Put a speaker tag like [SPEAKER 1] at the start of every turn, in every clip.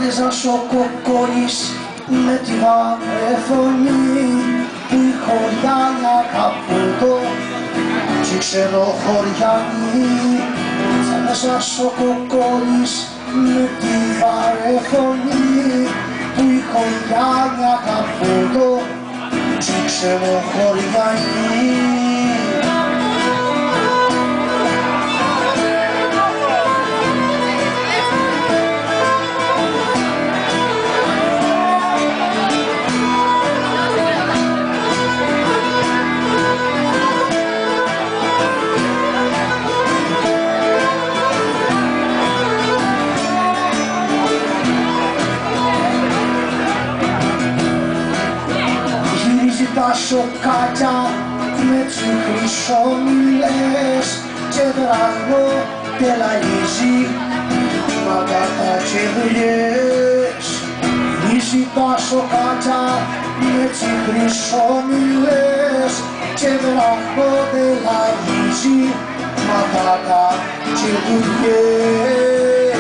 [SPEAKER 1] Άντεζας ο κοκκόλης με τη βαρεφωνή που η χωριάνια καπούτο και ξέρω χωριάνι. Άντεζας ο κοκκόλης με τη βαρεφωνή που η χωριάνια καπούτο και ξέρω χωριάνι. Τα σοκάκια με τις χρυσόμυλες και δραγμό τελαγίζει μαγκάτα και δουλειές. Βρίσκει τα σοκάκια με τις χρυσόμυλες και δραγμό τελαγίζει μαγκάτα και δουλειές.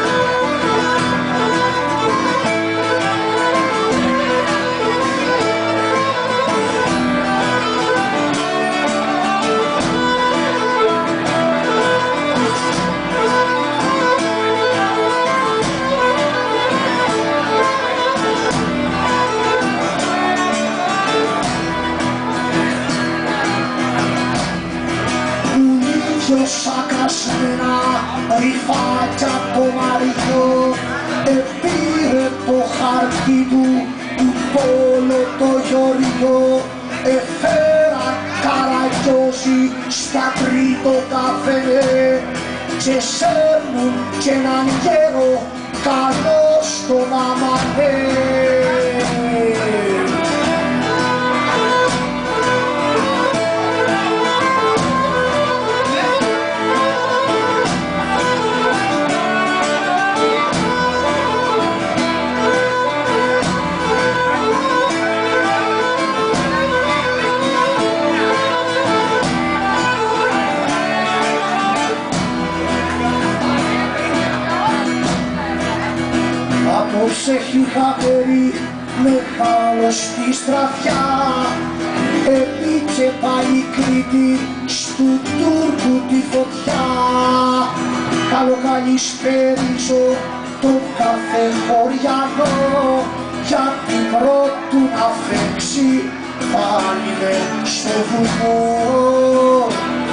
[SPEAKER 1] Σακασμένα ρηφάκια το μαριό επήρε το χαρτί του πόλο το γιοριό εφέραν καραγιόζι στα τρίτο καφέ και σέρνουν κι έναν γέρο καλό στον αμανέ. Απόψε είχα περί μεγάλο στη στραφιά επίτσε πάει Κρήτη στου Τούρκου τη φωτιά. Καλοκαλισπέριζω τον κάθε χωριανό για την πρώτου να φέξει πάλι με στο βουνό.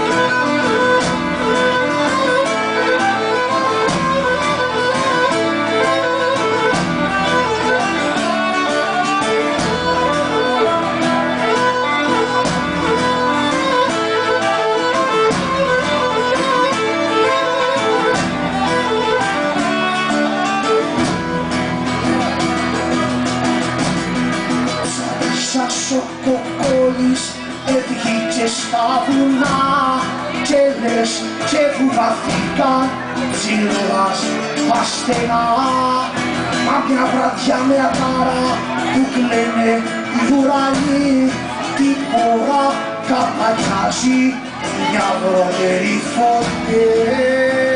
[SPEAKER 1] Ο κοκκόλης έβγηκε στα βουνά και λες και βουβαθήκαν ψηλάς παστενά. Μα μια βραδιά με αγάρα που κλαίνε οι ουρανοί την ώρα καπακιάζει μια βροντερή φωτιά.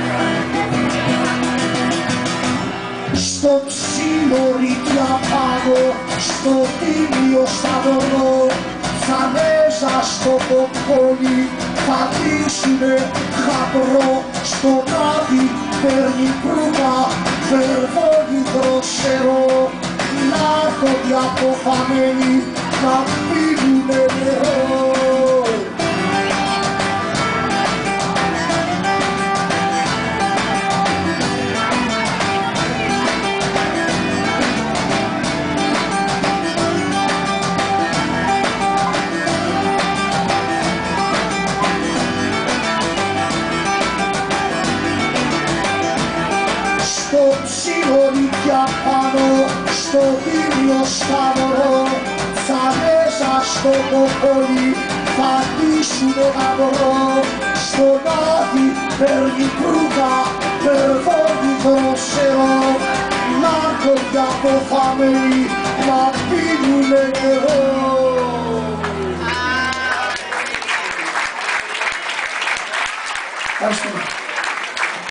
[SPEAKER 1] Στο ψιλορίτια πάνω, στο τίμιο σταυρό, θα μέσα στο κοκκόλι, θα δείξουνε χαμπρό. Στο βράδυ παίρνει κρούμα, βερβώνει δροσερό, να έρχονται αποφαμένοι, να πίνουνε νερό. Στο ψιλορίτια πάνω, στο ίδιο σταυρό, θα μέσα στο κοκκόλι, θα ντύσουνε γαμπρό. Στον άδει παίρνει κρούτα, βερβώνει δροσερό, να έρχονται αποφαμένοι, να πίνουνε νερό. Ευχαριστούμε.